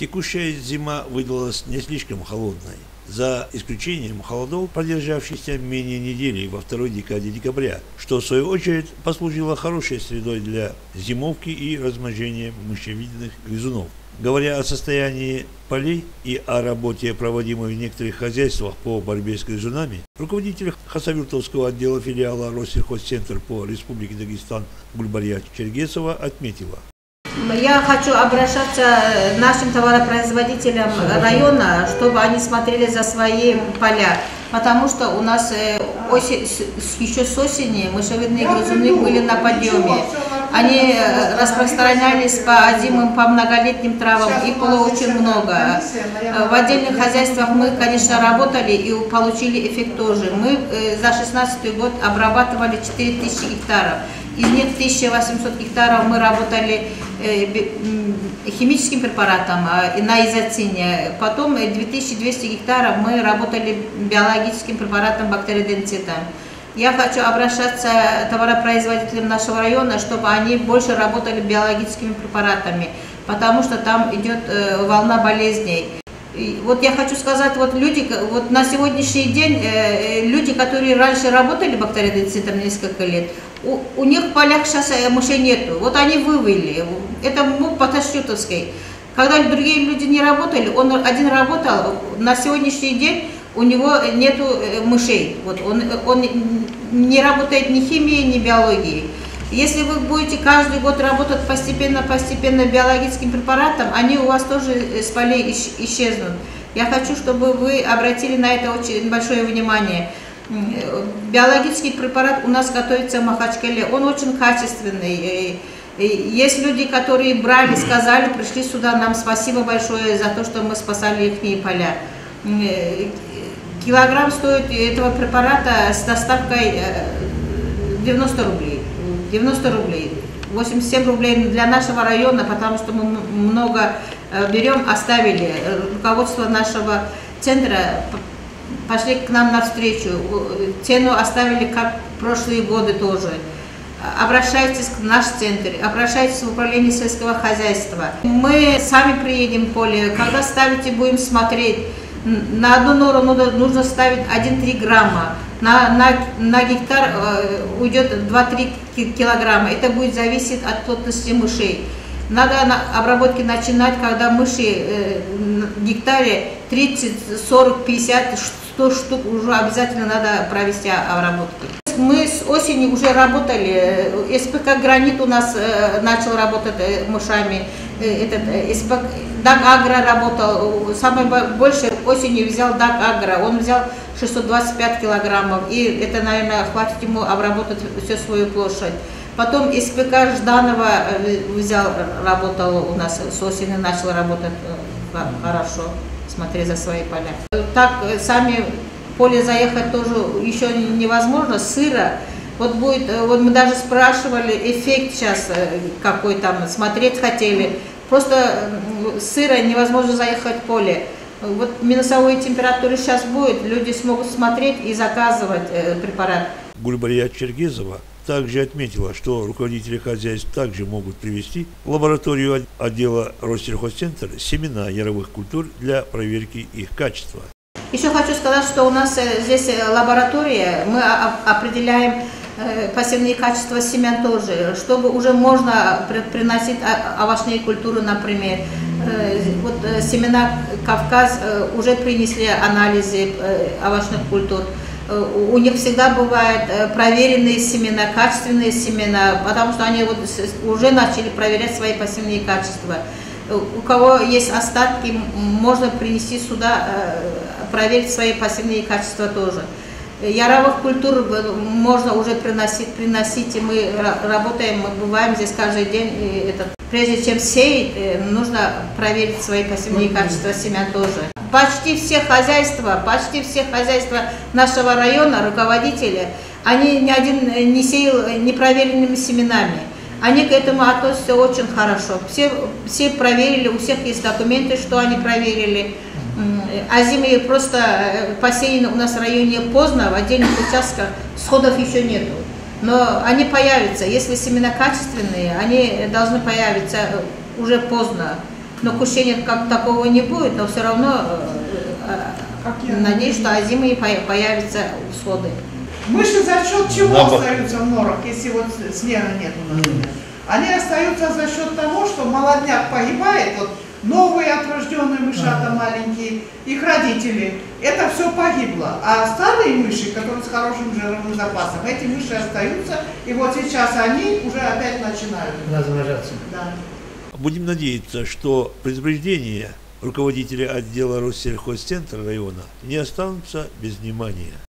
Текущая зима выдалась не слишком холодной, за исключением холодов, продержавшихся менее недели во второй декаде декабря, что в свою очередь послужило хорошей средой для зимовки и размножения мышевидных грызунов. Говоря о состоянии полей и о работе, проводимой в некоторых хозяйствах по борьбе с грызунами, руководитель Хасавюртовского отдела филиала Россельхозцентр по Республике Дагестан Гульбария Чергезова отметила: я хочу обращаться к нашим товаропроизводителям района, чтобы они смотрели за свои поля, потому что у нас еще с осени мышевидные грызуны были на подъеме. Они распространялись по озимым, по многолетним травам, их было очень много. В отдельных хозяйствах мы, конечно, работали и получили эффект тоже. Мы за 2016 год обрабатывали 4000 гектаров. Из них 1800 гектаров мы работали химическим препаратом на изоцине. Потом 2200 гектаров мы работали биологическим препаратом бактериденцитом. Я хочу обращаться к товаропроизводителям нашего района, чтобы они больше работали биологическими препаратами, потому что там идет волна болезней. И вот я хочу сказать, вот люди, вот на сегодняшний день люди, которые раньше работали бактериденцитом несколько лет, у них в полях сейчас мышей нету. Вот они вывели. Это МУП по Ташютовской. Когда другие люди не работали, он один работал, на сегодняшний день у него нету мышей. Вот он не работает ни химией, ни биологией. Если вы будете каждый год работать постепенно биологическим препаратом, они у вас тоже с полей исчезнут. Я хочу, чтобы вы обратили на это очень большое внимание. Биологический препарат у нас готовится в Махачкале, он очень качественный. Есть люди, которые брали, сказали, пришли сюда, нам спасибо большое за то, что мы спасали их поля. Килограмм стоит этого препарата с доставкой 90 рублей. 90 рублей. 87 рублей для нашего района, потому что мы много берем, оставили. Руководство нашего центра пошли к нам навстречу. Цену оставили, как в прошлые годы тоже. Обращайтесь в наш центр, обращайтесь в управление сельского хозяйства. Мы сами приедем в поле, когда ставите, будем смотреть. На одну нору нужно ставить 1-3 грамма, на гектар уйдет 2-3 килограмма. Это будет зависеть от плотности мышей. Надо обработки начинать, когда мыши в гектаре 30, 40, 50, 100 штук уже обязательно надо провести обработки. Мы с осени уже работали, СПК «Гранит» у нас начал работать мышами, Даг Агро работал, самое большее осенью взял Даг Агро, он взял 625 килограммов, и это, наверное, хватит ему обработать всю свою площадь. Потом СПК Жданова взял, работал у нас с осени, начал работать хорошо, смотря за свои поля. Так сами в поле заехать тоже еще невозможно, сыро. Вот будет, вот мы даже спрашивали эффект сейчас какой там, смотреть хотели. Просто сыро, невозможно заехать в поле. Вот минусовые температуры сейчас будет, люди смогут смотреть и заказывать препарат. Гульбария Чергезова также отметила, что руководители хозяйств также могут привести в лабораторию отдела Россельхозцентр семена яровых культур для проверки их качества. Еще хочу сказать, что у нас здесь лаборатория, мы определяем посевные качества семян тоже, чтобы уже можно приносить овощные культуры, например. Вот семена Кавказ уже принесли анализы овощных культур. У них всегда бывают проверенные семена, качественные семена, потому что они вот уже начали проверять свои посевные качества. У кого есть остатки, можно принести сюда, проверить свои посевные качества тоже. Яровых культур можно уже приносить, и мы работаем, мы бываем здесь каждый день. Прежде чем сеять, нужно проверить свои посевные качества семян тоже. Почти все хозяйства нашего района, руководители, они ни один не сеял непроверенными семенами. Они к этому относятся очень хорошо. Все проверили, у всех есть документы, что они проверили. А зимой просто посеяны у нас в районе поздно, в отдельных участках сходов еще нету. Но они появятся, если семена качественные, они должны появиться уже поздно. Но кушения как такого не будет, но все равно надеюсь, что зимой появятся всходы. Мыши за счет чего остаются в норах, если вот снега нет у нас? Они остаются за счет того, что молодняк погибает, вот новые отрожденные мышата маленькие, их родители, это все погибло. А старые мыши, которые с хорошим жировым запасом, эти мыши остаются, и вот сейчас они уже опять начинают размножаться. Да. Будем надеяться, что предупреждения руководителя отдела Россельхозцентра района не останутся без внимания.